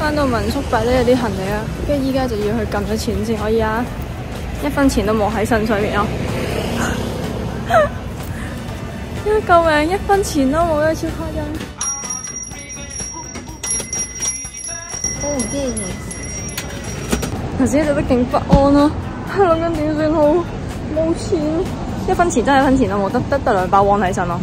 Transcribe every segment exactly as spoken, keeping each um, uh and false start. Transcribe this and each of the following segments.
翻到民宿擺低咗啲行李啦，跟住依家就要去撳咗錢先。我而家一分錢都冇喺身上面咯。救命！一分錢都冇，超誇張。好唔驚嘅，頭先覺得勁不安咯，諗緊點算好，冇錢，一分錢真係一分錢都冇，得得得兩包汪喺身咯。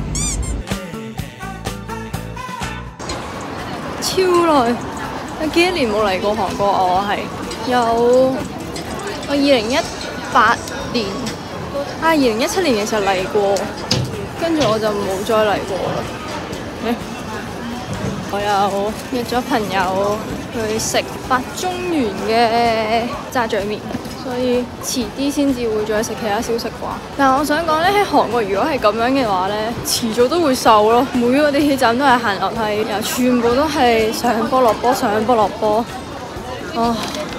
超耐，有幾多年冇嚟過韓國啊？我係有我二零一八年啊，二零一七年嘅時候嚟過，跟住我就冇再嚟過啦。欸我有約咗朋友去食八中元嘅炸醬麵，所以遲啲先至會再食其他小食啩。但係我想講咧，喺韓國如果係咁樣嘅話咧，遲早都會瘦咯。每個地鐵站都係行樓梯，又全部都係上坡落坡，上坡落坡。哦，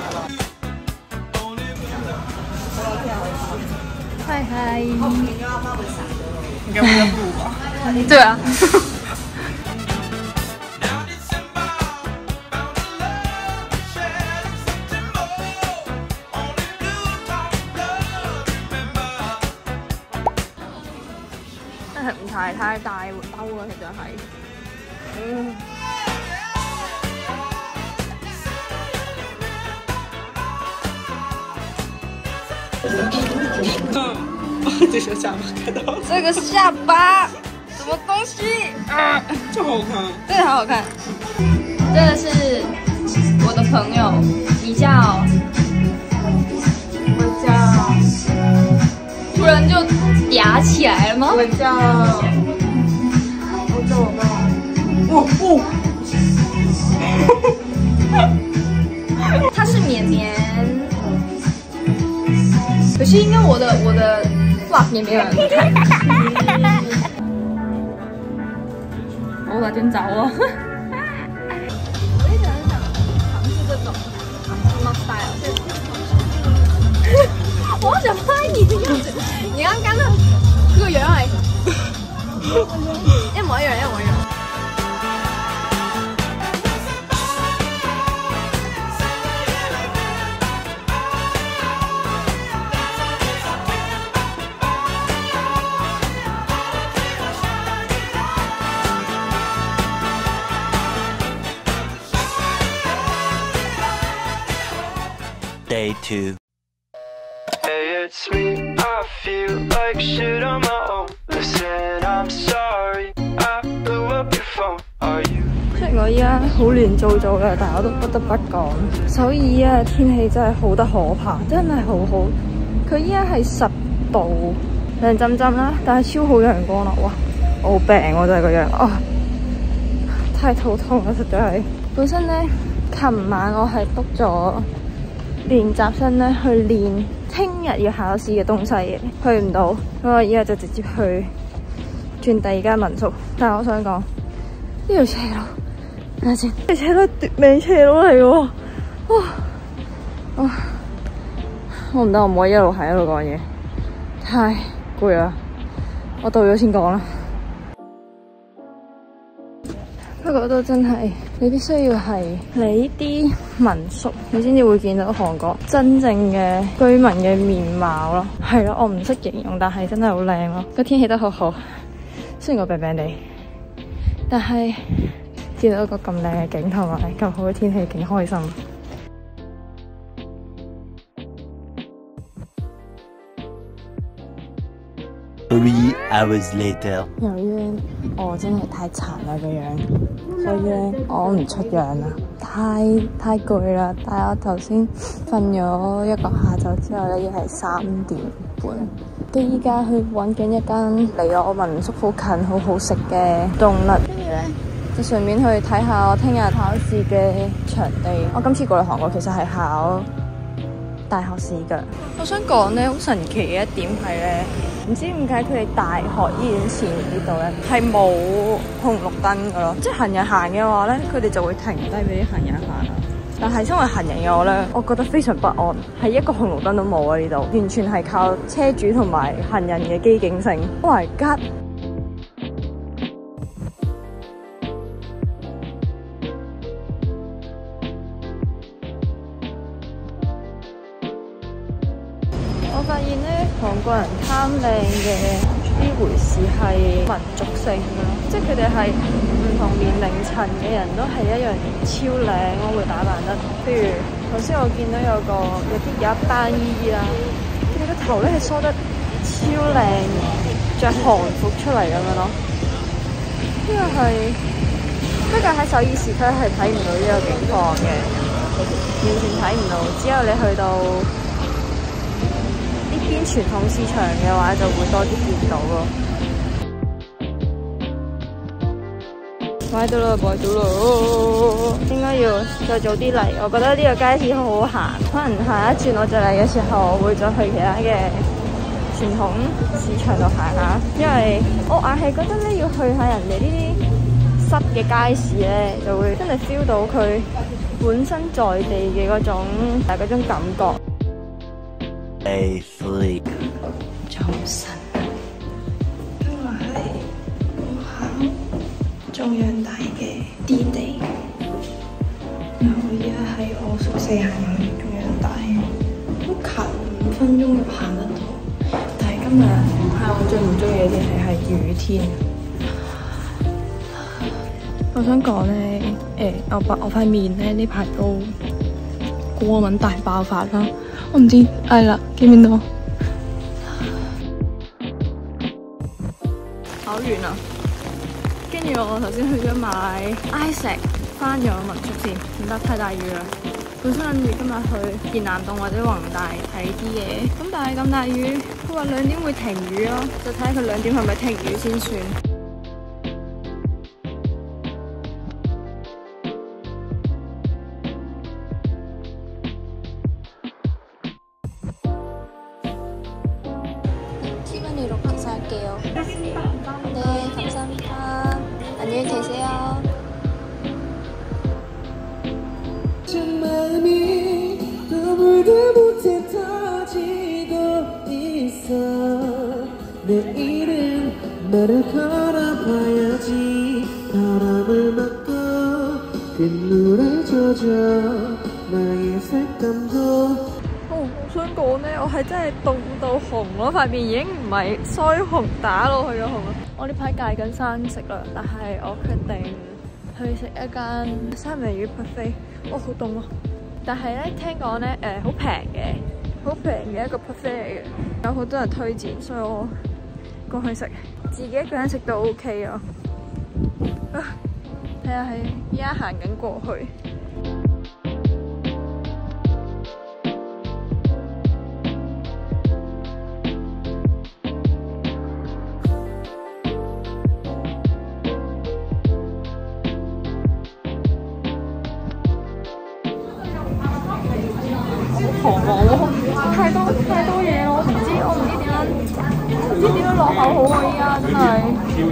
嗨嗨，應該會有路吧？對啊。唔太太大兜啦，其實係。嗯。 这是下巴看到。 这个下巴，什么东西？啊， 这好看。 这个好好看。这个是我的朋友，你叫？我叫。突然就嗲起来了吗？ 我叫，我叫我妈。哦哦。它是绵绵，可是应该我的我的 vlog 也没有人看。我打算走了。我一直很想尝试这种 Gangnam Style， 我好想拍你的样子。你剛剛的個樣係一模一樣，一模一樣。 Day two. Hey, it's me. I feel like shit on my own. Listen, I'm sorry. I blew up your phone. Are you? 雖然我依家好亂糟糟嘅，但係我都不得不講，首爾啊天氣真係好得可怕，真係好好。佢依家係十度，涼浸浸啦，但係超好陽光啦，哇！我好病喎，真係個樣啊，太肚痛啦，實在係。本身咧，琴晚我係 book 咗練習生咧去練聽日要考試嘅東西嘅，去唔到，咁我依家就直接去轉第二間民宿。但係我想講呢條斜路，睇下先，呢條斜路奪命斜路嚟喎，哇！哇！我唔得，我唔可以一路喺一路講嘢，太攰啦。我到咗先講啦。不過都真係，你必須要係嚟呢啲民宿，你先至會見到韓國真正嘅居民嘅面貌咯。係咯，我唔識形容，但係真係好靚咯。個天氣都好好，雖然我病病地，但係見到一個咁靚嘅景同埋咁好嘅天氣，勁開心。 Three hours later， 由於我真係太殘啦個樣，所以咧我唔出樣啦，太太攰啦。但係我頭先瞓咗一個下晝之後咧，已經係三點半，跟住依家去揾緊一間離我民宿好近、好好食嘅凍甩，跟住咧就順便去睇下我聽日考試嘅場地。我今次過嚟韓國其實係考大學試㗎。我想講咧，好神奇嘅一點係咧，唔知點解佢哋大學醫院前呢度咧係冇紅綠燈㗎咯，即係行人行嘅話咧，佢哋就會停低俾啲行人行啦。但係身為行人嘅我咧，我覺得非常不安，係一個紅綠燈都冇啊！呢度完全係靠車主同埋行人嘅機警性。Oh my god！ 衫靚嘅呢回事係民族性㗎咯，即係佢哋係唔同年齡層嘅人都係一樣超靚咯，會打扮得。譬如頭先我見到有個有啲有一班姨姨啦，佢哋個頭咧係梳得超靚，着韓服出嚟咁樣咯。呢個係不過喺首爾市區係睇唔到呢個景況嘅，完全睇唔到。只有你去到呢邊傳統市場嘅話，就會多啲見到咯。買到啦，買到啦！應該要再早啲嚟。我覺得呢個街市好好行，可能下一轉我再嚟嘅時候，我會再去其他嘅傳統市場度行下，因為我硬係覺得咧要去下人哋呢啲濕嘅街市咧，就會真係 feel 到佢本身在地嘅嗰種誒嗰種感覺。 A sleep. 早晨，今日係我考中央大嘅 D 地，然後而家喺我宿舍行緊中央大，好近，五分鐘就行得到。但係今日係我最唔中意嘅天氣係雨天。我想講咧，誒、欸，我把我塊面咧呢排都過敏大爆發啦。我唔知係啦，見唔見到？考完啦，跟住我頭先去咗買 ice 翻咗民宿先，唔得太大雨啦。本身諗住今日去建南洞或者宏大睇啲嘢，咁但係咁大雨，佢話兩點會停雨咯，就睇下佢兩點係咪停雨先算。哦，我想講咧，我係真係凍到紅咯，塊面已經唔係腮紅打落去嘅紅啦。我呢排戒緊生食啦，但係我決定去食一間三文魚 buffet。哦，好凍啊！但係咧，聽講咧，誒好平嘅，好平嘅一個 buffet 嚟嘅，有好多人推薦，所以我過去食，自己一個人食都 OK 啊。睇下係依家行緊過去。彷徨喎，太多太多嘢咯，我唔知我唔知點樣唔知點樣落口好啊！依家真係。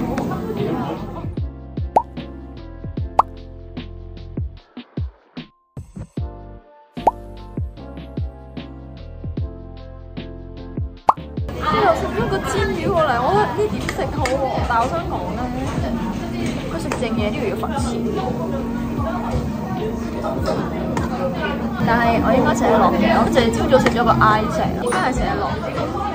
之後食咗個煎魚過嚟，我唔知點食好喎，但係我想講咧，佢食正嘢呢個要罰錢。但係我應該寫得落嘅，我淨係朝早食咗個 I 隻，應該係寫得落嘅。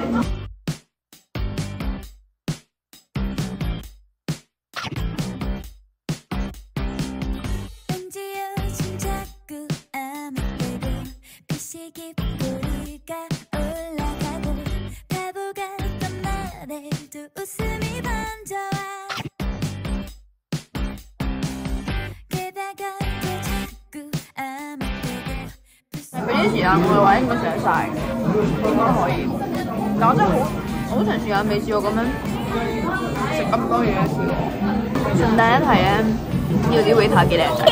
俾啲時間我嘅話應該寫晒，應該可以。但我真係好好長時間未試過咁樣食咁多嘢嘅時候。順帶一提咧，呢度啲 waiter 幾靚仔，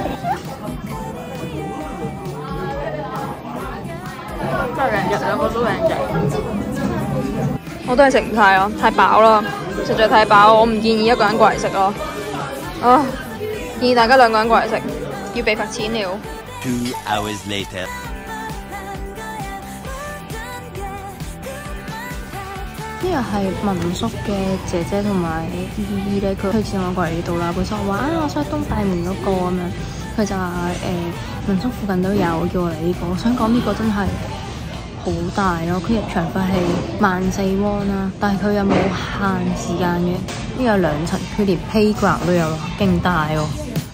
真係靚仔，兩個都靚仔。我都係食唔晒咯，太飽啦，實在太飽，我唔建議一個人過嚟食咯。啊，建議大家兩個人過嚟食，要被罰錢了。 Two hours later. 呢個係民宿嘅姐姐同埋姨姨咧，佢推薦我過嚟呢度啦。本身我話啊，我想去東大門嗰個咁樣，佢就話誒、呃、民宿附近都有，叫我嚟呢個。我想講呢個真係好大咯，佢入場費係萬四won啦，但係佢有冇限時間嘅？呢有兩層，佢連 playground 都有咯，勁大喎！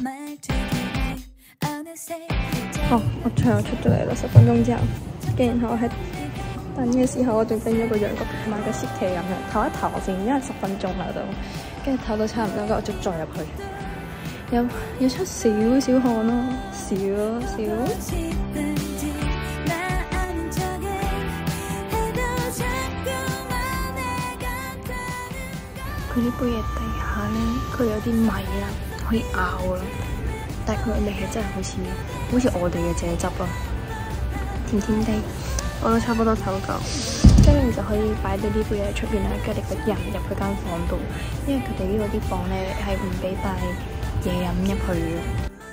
哦，我場又出咗嚟啦，十分鐘之後，跟然後我喺等嘅時候，我仲叮咗個羊角買個雪茄飲嘅，唞一唞先，因為十分鐘啦都，跟住唞到差唔多，我就再入去，有有出少少汗咯，少少。佢呢杯嘢底下咧，佢有啲米啦，可以咬啦，但係佢嘅味係真係好似好似我哋嘅蔗汁啊，甜甜地。我都差不多唞夠，跟住就可以擺到呢杯嘢喺出邊啦，跟住你個人入去間房度，因為佢哋呢度啲房咧係唔俾帶嘢飲入去嘅。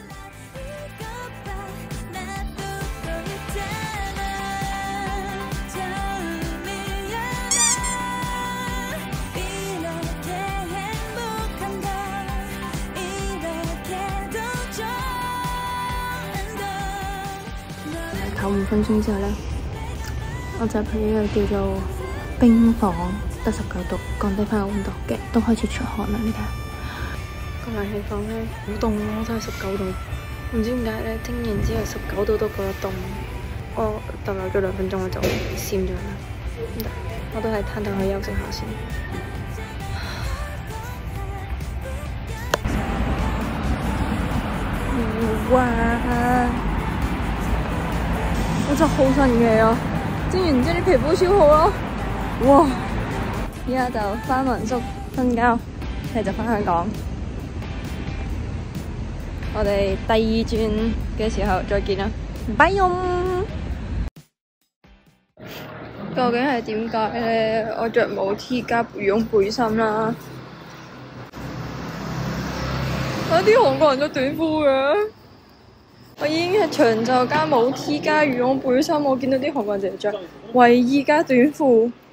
唞五分鐘之後咧，我就去呢個叫做冰房，得十九度，降低翻個溫度嘅，都開始出汗啦。你睇下個冷氣房咧好凍咯，真係十九度，唔知點解咧，聽完之後十九度都覺得凍。我逗留咗兩分鐘我就閃咗啦，唔得，我都係攤攤去休息下先。哇！我真係好神奇啊！蒸完之後啲皮膚超好咯，哇！而家就返民宿瞓覺，繼續返香港。我哋第二轉嘅時候再見啦，拜用！究竟係點解咧？我着冇 T 加羽絨背心啦，有啲韓國人着短褲嘅。我已經係長袖加冇 T 加羽絨背心，我見到啲韓國人淨係着衛衣加短褲。